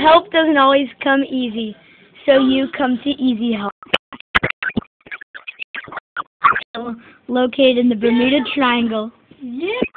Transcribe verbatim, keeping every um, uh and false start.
Help doesn't always come easy, so you come to Easy Help. Located in the Bermuda Triangle. Yeah.